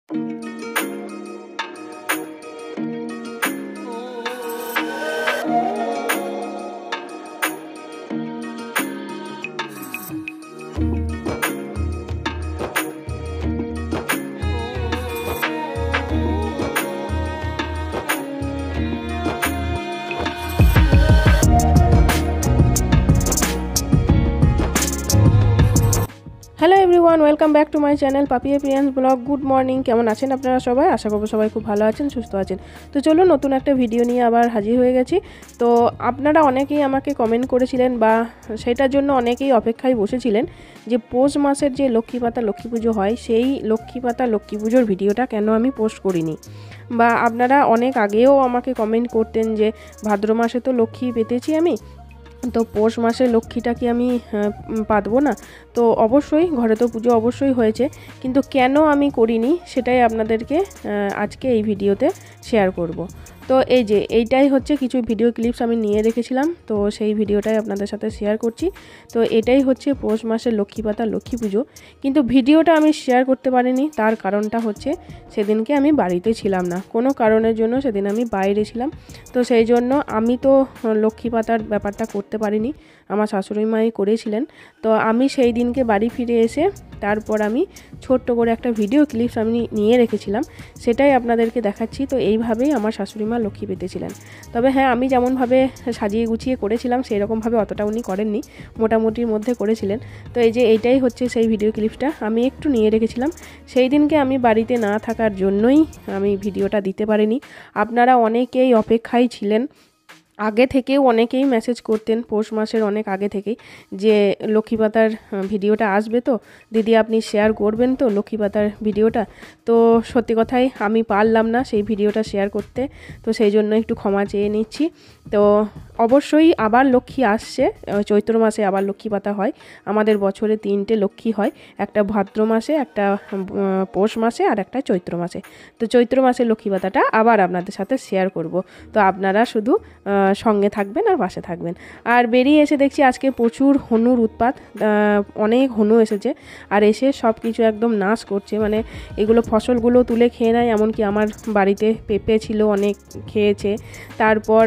Hello everyone, welcome back to my channel Papiya Priyans vlog. Good morning, কেমন আছেন আপনারা সবাই? আশা করব সবাই খুব ভালো আছেন, সুস্থ আছেন। তো চলো নতুন একটা ভিডিও নিয়ে আবার হাজির হয়ে গেছি। তো আপনারা অনেকেই আমাকে কমেন্ট করেছিলেন বা সেটার জন্য অনেকেই অপেক্ষায় বসেছিলেন যে পৌষ মাসের যে লক্ষ্মী পাতা লক্ষ্মী পুজো হয়, সেই লক্ষ্মী পাতা লক্ষ্মী পুজোর ভিডিওটা কেন আমি পোস্ট করিনি। বা আপনারা অনেক আগেও আমাকে কমেন্ট করতেন যে ভাদ্র মাসে তো লক্ষ্মী পেতেছি আমি, তো পৌষ মাসে লক্ষ্মীটা কি আমি পাতবো না? তো অবশ্যই ঘরে তো পুজো অবশ্যই হয়েছে, কিন্তু কেন আমি করিনি সেটাই আপনাদেরকে আজকে এই ভিডিওতে শেয়ার করব। তো এই যে এইটাই হচ্ছে কিছু ভিডিও ক্লিপস আমি নিয়ে রেখেছিলাম, তো সেই ভিডিওটাই আপনাদের সাথে শেয়ার করছি। তো এটাই হচ্ছে পৌষ মাসের লক্ষ্মী পাতা লক্ষ্মী পুজো, কিন্তু ভিডিওটা আমি শেয়ার করতে পারিনি। তার কারণটা হচ্ছে সেদিনকে আমি বাড়িতে ছিলাম না, কোনো কারণের জন্য সেদিন আমি বাইরে ছিলাম। তো সেই জন্য আমি তো লক্ষ্মী পাতার ব্যাপারটা করতে পারিনি, আমার শাশুড়ি মাই করেছিলেন। তো আমি সেই দিনকে বাড়ি ফিরে এসে তারপর আমি ছোট্ট করে একটা ভিডিও ক্লিপস আমি নিয়ে রেখেছিলাম, সেটাই আপনাদেরকে দেখাচ্ছি। তো এইভাবেই আমার শাশুড়ি মা লক্ষ্মী পেতেছিলেন। তবে হ্যাঁ, আমি যেমনভাবে সাজিয়ে গুছিয়ে করেছিলাম সেই রকমভাবে অতটা উনি করেননি, মোটামুটির মধ্যে করেছিলেন। তো এই যে এইটাই হচ্ছে সেই ভিডিও ক্লিপসটা আমি একটু নিয়ে রেখেছিলাম। সেই দিনকে আমি বাড়িতে না থাকার জন্যই আমি ভিডিওটা দিতে পারিনি। আপনারা অনেকেই অপেক্ষায় ছিলেন, আগে থেকেও অনেকেই মেসেজ করতেন পৌষ মাসের অনেক আগে থেকেই যে লক্ষ্মী পাতার ভিডিওটা আসবে তো দিদি, আপনি শেয়ার করবেন তো লক্ষ্মী পাতার ভিডিওটা। তো সত্যি কথাই আমি পারলাম না সেই ভিডিওটা শেয়ার করতে, তো সেই জন্য একটু ক্ষমা চেয়ে নিচ্ছি। তো অবশ্যই আবার লক্ষ্মী আসছে, চৈত্র মাসে আবার লক্ষ্মী পাতা হয়। আমাদের বছরে 3টে লক্ষ্মী হয়, একটা ভাদ্র মাসে, একটা পৌষ মাসে আর একটা চৈত্র মাসে। তো চৈত্র মাসে লক্ষ্মী পাতাটা আবার আপনাদের সাথে শেয়ার করব। তো আপনারা শুধু সঙ্গে থাকবেন আর পাশে থাকবেন। আর বেরিয়ে এসে দেখছি আজকে প্রচুর হনুর উৎপাত, অনেক হনু এসেছে আর এসে সব কিছু একদম নাশ করছে। মানে এগুলো ফসলগুলো তুলে খেয়ে নেয়, এমনকি আমার বাড়িতে পেঁপে ছিল অনেক খেয়েছে। তারপর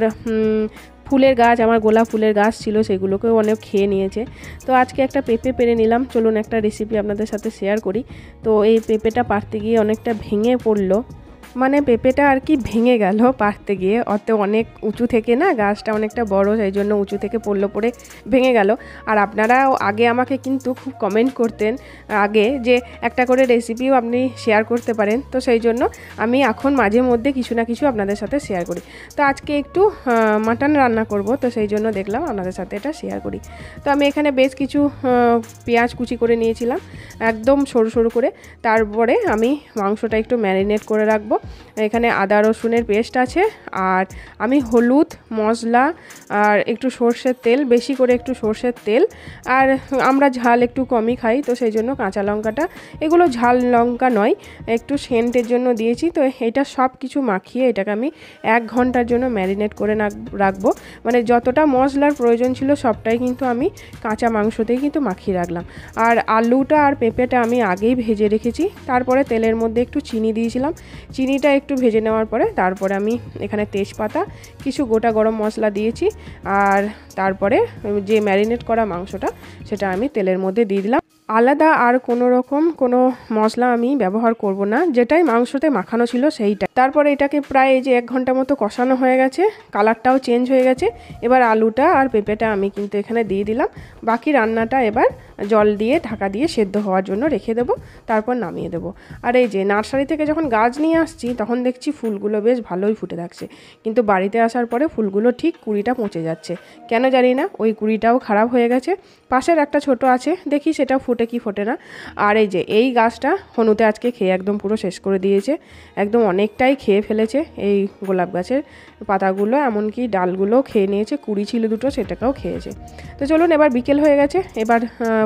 ফুলের গাছ, আমার গোলাপ ফুলের গাছ ছিল, সেগুলোকেও অনেক খেয়ে নিয়েছে। তো আজকে একটা পেঁপে পেরে নিলাম, চলুন একটা রেসিপি আপনাদের সাথে শেয়ার করি। তো এই পেঁপেটা পাড়তে গিয়ে অনেকটা ভেঙে পড়লো, মানে পেঁপেটা আর কি ভেঙে গেল পাড়তে গিয়ে। অনেক উঁচু থেকে না, গাছটা অনেকটা বড়, সেই জন্য উঁচু থেকে পড়ে ভেঙে গেল। আর আপনারাও আগে আমাকে কিন্তু খুব কমেন্ট করতেন আগে যে একটা করে রেসিপিও আপনি শেয়ার করতে পারেন, তো সেই জন্য আমি এখন মাঝে মধ্যে কিছু না কিছু আপনাদের সাথে শেয়ার করি। তো আজকে একটু মাটন রান্না করব, তো সেই জন্য দেখলাম আপনাদের সাথে এটা শেয়ার করি। তো আমি এখানে বেশ কিছু পেঁয়াজ কুচি করে নিয়েছিলাম একদম সরু সরু করে। তারপরে আমি মাংসটা একটু ম্যারিনেট করে রাখবো। এখানে আদা রসুনের পেস্ট আছে, আর আমি হলুদ, মশলা আর একটু সর্ষের তেল, বেশি করে একটু সর্ষের তেল, আর আমরা ঝাল একটু কমই খাই, তো সেই জন্য কাঁচা লঙ্কাটা, এগুলো ঝাল লঙ্কা নয়, একটু সেন্টের জন্য দিয়েছি। তো এটা সব কিছু মাখিয়ে এটাকে আমি 1 ঘন্টার জন্য ম্যারিনেট করে রাখবো। মানে যতটা মশলার প্রয়োজন ছিল সবটাই কিন্তু আমি কাঁচা মাংসতেই কিন্তু মাখিয়ে রাখলাম। আর আলুটা আর পেঁপেটা আমি আগেই ভেজে রেখেছি। তারপরে তেলের মধ্যে একটু চিনি দিয়েছিলাম, চিনিটা একটু ভেজে নেওয়ার পরে তারপরে আমি এখানে তেজপাতা, কিছু গোটা গরম মশলা দিয়েছি, আর তারপরে যে ম্যারিনেট করা মাংসটা সেটা আমি তেলের মধ্যে দিয়ে দিলাম। আলাদা আর কোনো রকম কোনো মশলা আমি ব্যবহার করব না, যেটাই মাংসতে মাখানো ছিল সেইটা। তারপরে এটাকে প্রায় এই যে 1 ঘন্টা মতো কষানো হয়ে গেছে, কালারটাও চেঞ্জ হয়ে গেছে। এবার আলুটা আর পেঁপেটা আমি কিন্তু এখানে দিয়ে দিলাম। বাকি রান্নাটা এবার জল দিয়ে ঢাকা দিয়ে সেদ্ধ হওয়ার জন্য রেখে দেবো, তারপর নামিয়ে দেবো। আর এই যে নার্সারি থেকে যখন গাছ নিয়ে আসছি তখন দেখছি ফুলগুলো বেশ ভালোই ফুটে থাকছে, কিন্তু বাড়িতে আসার পরে ফুলগুলো ঠিক কুড়িটা পচে যাচ্ছে, কেন জানি না, ওই কুড়িটাও খারাপ হয়ে গেছে। পাশের একটা ছোট আছে, দেখি সেটা ফোটে কি ফোটে না। আর এই যে এই গাছটা হনুতে আজকে খেয়ে একদম পুরো শেষ করে দিয়েছে, একদম অনেকটাই খেয়ে ফেলেছে এই গোলাপ গাছের পাতাগুলো, এমনকি ডালগুলোও খেয়ে নিয়েছে, কুড়ি ছিল 2টো সেটাকেও খেয়েছে। তো চলুন, এবার বিকেল হয়ে গেছে, এবার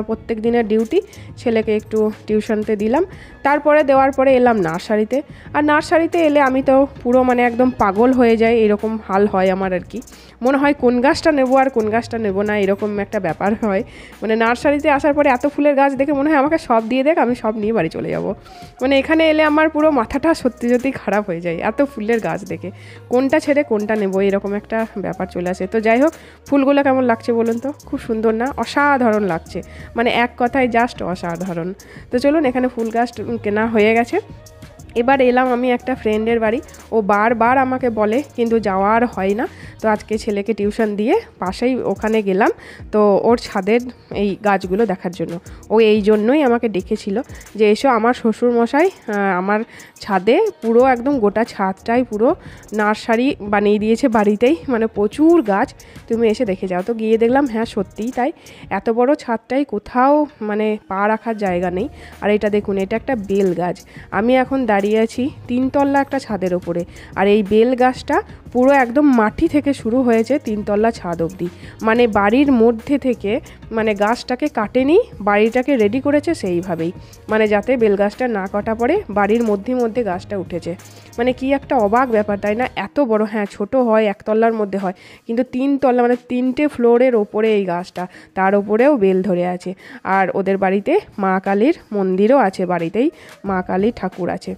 প্রত্যেক দিনের ডিউটি। ছেলেকে একটু টিউশনতে দিলাম, তারপরে দেওয়ার পরে এলাম নার্সারিতে। আর নার্সারিতে এলে আমি তো পুরো মানে একদম পাগল হয়ে যাই, এরকম হাল হয় আমার আর কি। মনে হয় কোন গাছটা নেবো আর কোন গাছটা নেবো না, এরকম একটা ব্যাপার হয়। মানে নার্সারিতে আসার পরে এত ফুলের গাছ দেখে মনে হয় আমাকে সব দিয়ে দেখ, আমি সব নিয়ে বাড়ি চলে যাব। মানে এখানে এলে আমার পুরো মাথাটা সত্যি সত্যি খারাপ হয়ে যায় এত ফুলের গাছ দেখে, কোনটা ছেড়ে কোনটা নেবো এরকম একটা ব্যাপার চলে আসে। তো যাই হোক, ফুলগুলো কেমন লাগছে বলুন তো? খুব সুন্দর না? অসাধারণ লাগছে, মানে এক কথায় জাস্ট অসাধারণ। তো চলুন, এখানে ফুল গাছ কেনা হয়ে গেছে। এবার এলাম আমি একটা ফ্রেন্ডের বাড়ি। ও বারবার আমাকে বলে, কিন্তু যাওয়া আর হয় না। তো আজকে ছেলেকে টিউশন দিয়ে পাশেই ওখানে গেলাম, তো ওর ছাদের এই গাছগুলো দেখার জন্য। ও এই জন্যই আমাকে ডেকেছিল যে এসো, আমার শ্বশুরমশাই আমার ছাদে পুরো একদম গোটা ছাদটাই পুরো নার্সারি বানিয়ে দিয়েছে বাড়িতেই, মানে প্রচুর গাছ, তুমি এসে দেখে যাও। তো গিয়ে দেখলাম হ্যাঁ সত্যিই তাই, এত বড় ছাদটাই কোথাও মানে পা রাখার জায়গা নেই। আর এটা দেখুন, এটা একটা বেল গাছ। আমি এখন দাঁড়িয়ে আছি 3 তলা একটা ছাদের ওপরে, আর এই বেল গাছটা পুরো একদম মাটি থেকে শুরু হয়েছে 3 তলা ছাদ অবধি। মানে বাড়ির মধ্যে থেকে মানে গাছটাকে কাটেনি, বাড়িটাকে রেডি করেছে সেইভাবেই, মানে যাতে বেল গাছটা না কাটা পড়ে, বাড়ির মধ্যে মধ্যে গাছটা উঠেছে। মানে কি একটা অবাক ব্যাপার, তাই না? এত বড়, হ্যাঁ ছোট হয় 1 তলার মধ্যে হয়, কিন্তু 3 তলা মানে 3টে ফ্লোরের ওপরে এই গাছটা, তার ওপরেও বেল ধরে আছে। আর ওদের বাড়িতে মা কালীর মন্দিরও আছে, বাড়িতেই মা কালীর ঠাকুর আছে।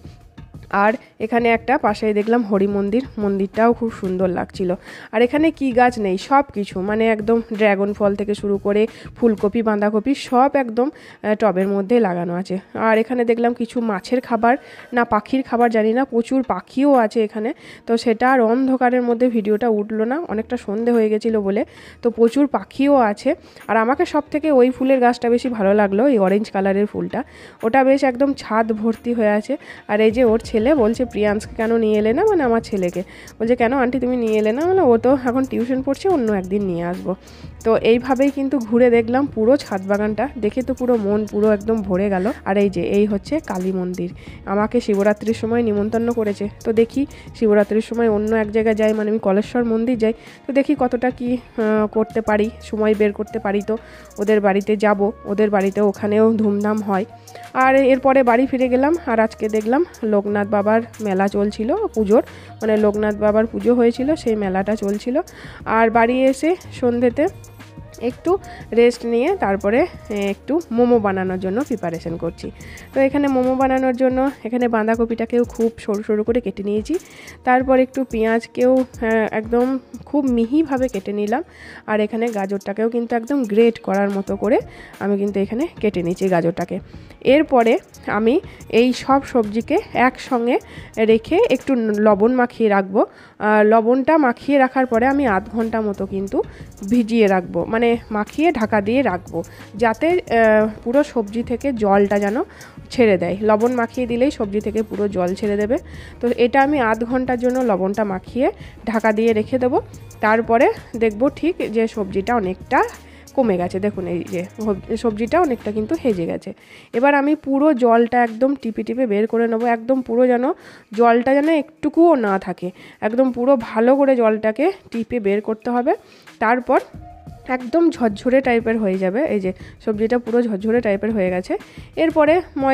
আর এখানে একটা পাশেই দেখলাম হরি মন্দির, মন্দিরটাও খুব সুন্দর লাগছিল। আর এখানে কি গাছ নেই, সব কিছু, মানে একদম ড্রাগন ফল থেকে শুরু করে ফুলকপি বাঁধাকপি সব একদম টবের মধ্যে লাগানো আছে। আর এখানে দেখলাম কিছু মাছের খাবার না পাখির খাবার জানি না, প্রচুর পাখিও আছে এখানে। তো সেটা আর অন্ধকারের মধ্যে ভিডিওটা উঠলো না, অনেকটা সন্ধে হয়ে গেছিলো বলে। তো প্রচুর পাখিও আছে। আর আমাকে সব থেকে ওই ফুলের গাছটা বেশি ভালো লাগলো, এই অরেঞ্জ কালারের ফুলটা, ওটা বেশ একদম ছাদ ভর্তি হয়ে আছে। আর এই যে ওর ছেলে বলছে, প্রিয়াংশকে কেন নিয়ে এলে না, মানে আমার ছেলেকে বলছে, কেন আন্টি তুমি নিয়ে এলে না? মানে ও তো এখন টিউশন পড়ছে, অন্য একদিন নিয়ে আসবো। তো এইভাবেই কিন্তু ঘুরে দেখলাম পুরো ছাদ বাগানটা, দেখে তো পুরো মন পুরো একদম ভরে গেল। আর এই যে এই হচ্ছে কালী মন্দির, আমাকে শিবরাত্রির সময় নিমন্ত্রণ করেছে। তো দেখি শিবরাত্রির সময় অন্য এক জায়গায় যাই, মানে আমি কলেশ্বর মন্দির যাই। তো দেখি কতটা কি করতে পারি, সময় বের করতে পারি। তো ওদের বাড়িতে যাব, ওদের বাড়িতে ওখানেও ধুমধাম হয়। আর এরপরে বাড়ি ফিরে গেলাম। আর আজকে দেখলাম লোকনাথ বাবার মেলা চলছিল, পুজোর মানে লোকনাথ বাবার পুজো হয়েছিল, সেই মেলাটা চলছিল। আর বাড়ি এসে সন্ধ্যেতে একটু রেস্ট নিয়ে তারপরে একটু মোমো বানানোর জন্য প্রিপারেশন করছি। তো এখানে মোমো বানানোর জন্য এখানে বাঁধাকপিটাকেও খুব সরু সরু করে কেটে নিয়েছি, তারপর একটু পেঁয়াজকেও একদম খুব মিহিভাবে কেটে নিলাম। আর এখানে গাজরটাকেও কিন্তু একদম গ্রেট করার মতো করে আমি কিন্তু এখানে কেটে নিয়েছি গাজরটাকে। এরপরে আমি এই সব সবজিকে একসঙ্গে রেখে একটু লবণ মাখিয়ে রাখবো। লবণটা মাখিয়ে রাখার পরে আমি আধ ঘন্টা মতো কিন্তু ভিজিয়ে রাখবো, মানে মাখিয়ে ঢাকা দিয়ে রাখবো, যাতে পুরো সবজি থেকে জলটা যেন ছেড়ে দেয়। লবণ মাখিয়ে দিলেই সবজি থেকে পুরো জল ছেড়ে দেবে। তো এটা আমি আধ ঘন্টার জন্য লবণটা মাখিয়ে ঢাকা দিয়ে রেখে দেবো। তারপরে দেখবো ঠিক যে সবজিটা অনেকটা কমে গেছে, দেখুন এই যে সবজিটা অনেকটা কিন্তু হেজে গেছে। এবার আমি পুরো জলটা একদম টিপে টিপে বের করে নেবো, একদম পুরো যেন জলটা যেন একটুকুও না থাকে, একদম পুরো ভালো করে জলটাকে টিপে বের করতে হবে। তারপর একদম ঝরঝরে টাইপের হয়ে যাবে, এই যে সবজিটা পুরো ঝরঝরে টাইপের হয়ে গেছে। এরপরে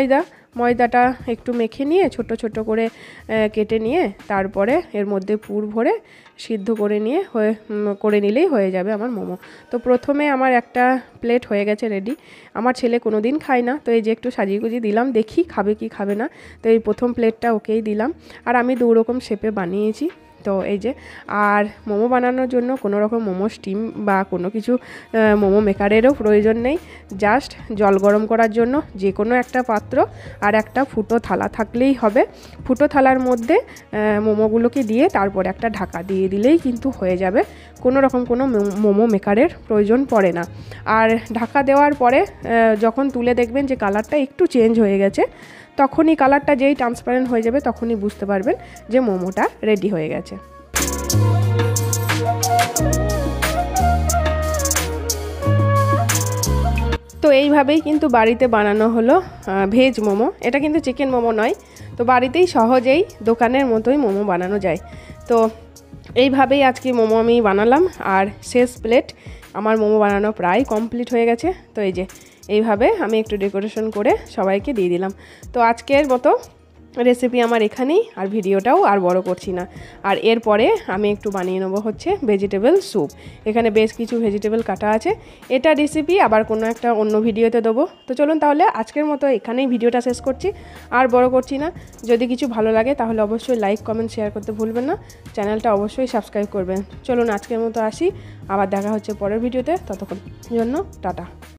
ময়দাটা একটু মেখে নিয়ে ছোট ছোট করে কেটে নিয়ে তারপরে এর মধ্যে পুর ভরে সিদ্ধ করে নিলেই হয়ে যাবে আমার মোমো। তো প্রথমে আমার একটা প্লেট হয়ে গেছে রেডি। আমার ছেলে কোনো দিন খায় না, তো এই যে একটু সাজিয়ে গুজিয়ে দিলাম, দেখি খাবে কি খাবে না। তো এই প্রথম প্লেটটা ওকেই দিলাম। আর আমি 2 রকম শেপে বানিয়েছি। তো এই যে, আর মোমো বানানোর জন্য কোনো রকম মোমো স্টিম বা কোনো কিছু মোমো মেকারেরও প্রয়োজন নেই। জাস্ট জল গরম করার জন্য যে কোনো একটা পাত্র আর একটা ফুটো থালা থাকলেই হবে। ফুটো থালার মধ্যে মোমোগুলোকে দিয়ে তারপর একটা ঢাকা দিয়ে দিলেই কিন্তু হয়ে যাবে, কোনো রকম কোনো মোমো মেকারের প্রয়োজন পড়ে না। আর ঢাকা দেওয়ার পরে যখন তুলে দেখবেন যে কালারটা একটু চেঞ্জ হয়ে গেছে, তখনই কালারটা যেই ট্রান্সপারেন্ট হয়ে যাবে তখনই বুঝতে পারবেন যে মোমোটা রেডি হয়ে গেছে। তো এইভাবেই কিন্তু বাড়িতে বানানো হলো ভেজ মোমো। এটা কিন্তু চিকেন মোমো নয়, তো বাড়িতেই সহজেই দোকানের মতোই মোমো বানানো যায়। তো এইভাবেই আজকে মোমো আমি বানালাম। আর শেষ প্লেট আমার মোমো বানানো প্রায় কমপ্লিট হয়ে গেছে। তো এই যে এইভাবে আমি একটু ডেকোরেশন করে সবাইকে দিয়ে দিলাম। তো আজকের মতো রেসিপি আমার এখানেই, আর ভিডিওটাও আর বড় করছি না। আর এরপরে আমি একটু বানিয়ে নেবো হচ্ছে ভেজিটেবল স্যুপ। এখানে বেশ কিছু ভেজিটেবল কাটা আছে। এটা রেসিপি আবার কোনো একটা অন্য ভিডিওতে দেবো। তো চলুন তাহলে আজকের মতো এখানেই ভিডিওটা শেষ করছি, আর বড় করছি না। যদি কিছু ভালো লাগে তাহলে অবশ্যই লাইক কমেন্ট শেয়ার করতে ভুলবেন না, চ্যানেলটা অবশ্যই সাবস্ক্রাইব করবেন। চলুন আজকের মতো আসি, আবার দেখা হচ্ছে পরের ভিডিওতে। ততক্ষণ জন্য টাটা।